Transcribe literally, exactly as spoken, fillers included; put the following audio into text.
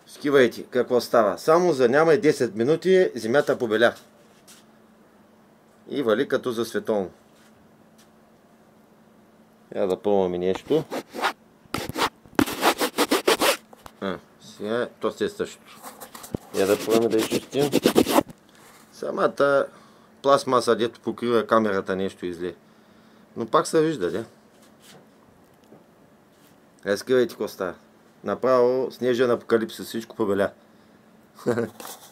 Скивайте какво става. Само за няма и десет минути земята побеля. И вали като за световно. Я да пробваме нещо. А, сега то се е същото. Я да пробваме да изчистим. Самата пластмаса, дето покрива камерата, нещо изле. Но пак се вижда, де. Разкривайте какво става. Направо снежен апокалипсис, всичко побеля.